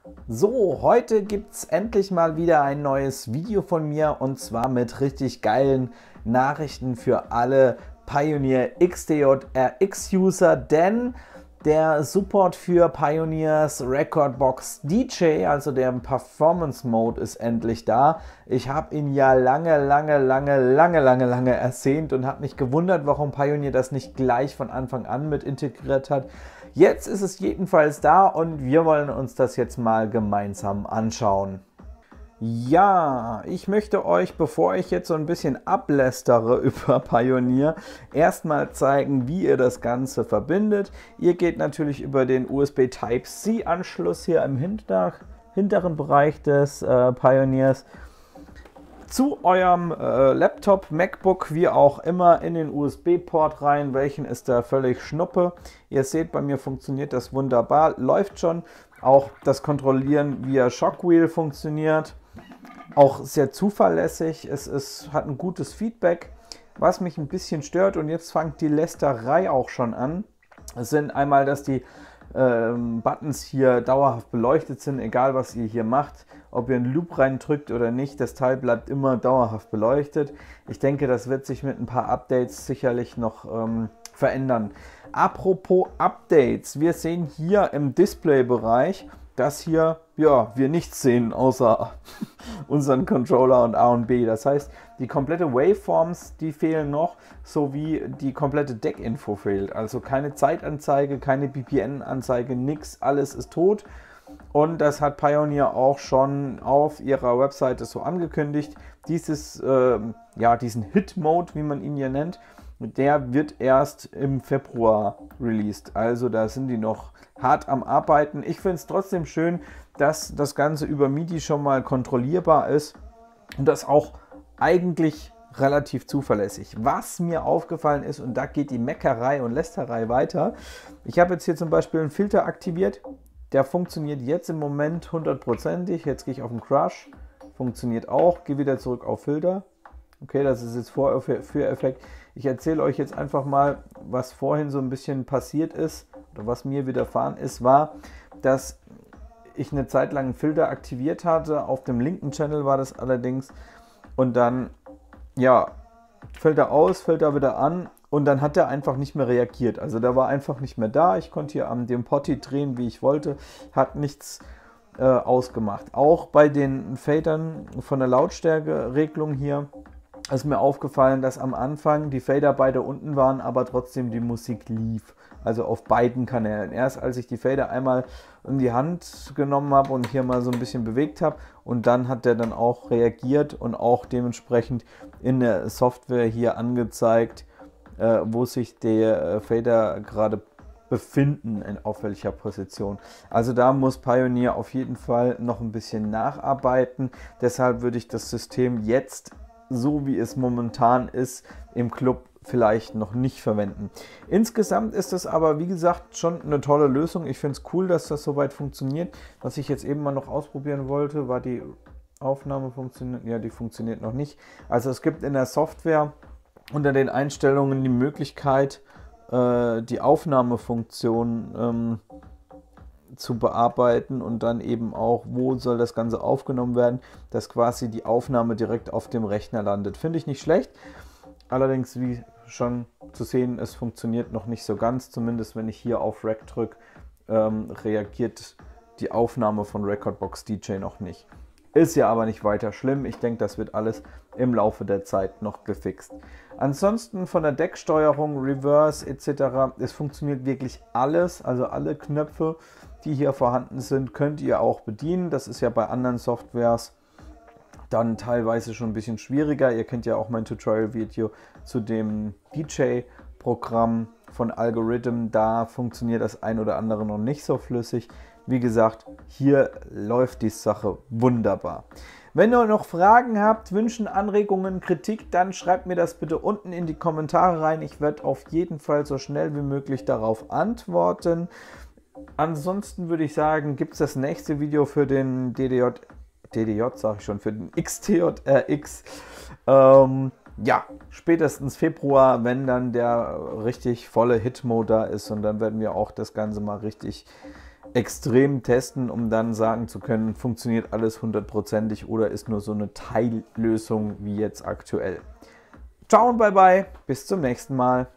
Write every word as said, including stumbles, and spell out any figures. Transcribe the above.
So, heute gibt es endlich mal wieder ein neues Video von mir und zwar mit richtig geilen Nachrichten für alle Pioneer X T J R X User, denn der Support für Pioneers Rekordbox D J, also der Performance Mode, ist endlich da. Ich habe ihn ja lange, lange, lange, lange, lange, lange ersehnt und habe mich gewundert, warum Pioneer das nicht gleich von Anfang an mit integriert hat. Jetzt ist es jedenfalls da und wir wollen uns das jetzt mal gemeinsam anschauen. Ja, ich möchte euch, bevor ich jetzt so ein bisschen ablästere über Pioneer, erstmal zeigen, wie ihr das Ganze verbindet. Ihr geht natürlich über den U S B Type-C Anschluss hier im hinter, hinteren Bereich des äh, Pioneers zu eurem äh, Laptop, MacBook, wie auch immer, in den U S B-Port rein. Welchen ist da völlig Schnuppe. Ihr seht, bei mir funktioniert das wunderbar, läuft schon. Auch das Kontrollieren via Shockwheel funktioniert. Auch sehr zuverlässig, es ist, hat ein gutes Feedback. Was mich ein bisschen stört, und jetzt fängt die Lästerei auch schon an, sind einmal, dass die ähm, Buttons hier dauerhaft beleuchtet sind, egal was ihr hier macht. Ob ihr einen Loop reindrückt oder nicht, das Teil bleibt immer dauerhaft beleuchtet. Ich denke, das wird sich mit ein paar Updates sicherlich noch ähm, verändern. Apropos Updates, wir sehen hier im Display-Bereich, dass hier ja, wir nichts sehen außer unseren Controller und A und B. Das heißt, die komplette Waveforms, die fehlen noch, sowie die komplette Deckinfo fehlt. Also keine Zeitanzeige, keine B P N-Anzeige, nichts, alles ist tot. Und das hat Pioneer auch schon auf ihrer Webseite so angekündigt. Dieses, äh, ja, diesen Hit-Mode, wie man ihn hier nennt, der wird erst im Februar released. Also da sind die noch hart am Arbeiten. Ich finde es trotzdem schön, dass das Ganze über MIDI schon mal kontrollierbar ist und das auch eigentlich relativ zuverlässig. Was mir aufgefallen ist, und da geht die Meckerei und Lästerei weiter. Ich habe jetzt hier zum Beispiel einen Filter aktiviert. Der funktioniert jetzt im Moment hundertprozentig. Jetzt gehe ich auf den Crush. Funktioniert auch. Gehe wieder zurück auf Filter. Okay, das ist jetzt Vorführeffekt. Ich erzähle euch jetzt einfach mal, was vorhin so ein bisschen passiert ist oder was mir widerfahren ist, war, dass ich eine Zeit lang einen Filter aktiviert hatte. Auf dem linken Channel war das allerdings. Und dann, ja, Filter aus, Filter wieder an. Und dann hat er einfach nicht mehr reagiert. Also der war einfach nicht mehr da. Ich konnte hier am dem Potty drehen, wie ich wollte. Hat nichts äh, ausgemacht. Auch bei den Fadern von der Lautstärkeregelung hier ist mir aufgefallen, dass am Anfang die Fader beide unten waren, aber trotzdem die Musik lief. Also auf beiden Kanälen. Erst als ich die Fader einmal in die Hand genommen habe und hier mal so ein bisschen bewegt habe, und dann hat der dann auch reagiert und auch dementsprechend in der Software hier angezeigt, äh, wo sich der äh, Fader gerade befinden, in, auf welcher Position. Also da muss Pioneer auf jeden Fall noch ein bisschen nacharbeiten. Deshalb würde ich das System jetzt, so wie es momentan ist, im Club vielleicht noch nicht verwenden. Insgesamt ist das aber, wie gesagt, schon eine tolle Lösung. Ich finde es cool, dass das soweit funktioniert. Was ich jetzt eben mal noch ausprobieren wollte, war die Aufnahme funktioniert. Ja, die funktioniert noch nicht. Also es gibt in der Software unter den Einstellungen die Möglichkeit, äh, die Aufnahmefunktion ähm, zu bearbeiten und dann eben auch, wo soll das Ganze aufgenommen werden, dass quasi die Aufnahme direkt auf dem Rechner landet. Finde ich nicht schlecht. Allerdings, wie schon zu sehen, es funktioniert noch nicht so ganz. Zumindest wenn ich hier auf Rec drücke, ähm, reagiert die Aufnahme von Rekordbox D J noch nicht. Ist ja aber nicht weiter schlimm. Ich denke, das wird alles im Laufe der Zeit noch gefixt. Ansonsten von der Decksteuerung, Reverse et cetera. Es funktioniert wirklich alles. Also alle Knöpfe, die hier vorhanden sind, könnt ihr auch bedienen. Das ist ja bei anderen Softwares dann teilweise schon ein bisschen schwieriger. Ihr kennt ja auch mein Tutorial-Video zu dem D J-Programm von Algorithm. Da funktioniert das ein oder andere noch nicht so flüssig. Wie gesagt, hier läuft die Sache wunderbar. Wenn ihr noch Fragen habt, Wünschen, Anregungen, Kritik, dann schreibt mir das bitte unten in die Kommentare rein. Ich werde auf jeden Fall so schnell wie möglich darauf antworten. Ansonsten würde ich sagen, gibt es das nächste Video für den D D J, D D J sage ich schon, für den X T J R X. Ähm, ja, spätestens Februar, wenn dann der richtig volle Hit-Mode da ist, und dann werden wir auch das Ganze mal richtig extrem testen, um dann sagen zu können, funktioniert alles hundertprozentig oder ist nur so eine Teillösung wie jetzt aktuell. Ciao und bye bye, bis zum nächsten Mal.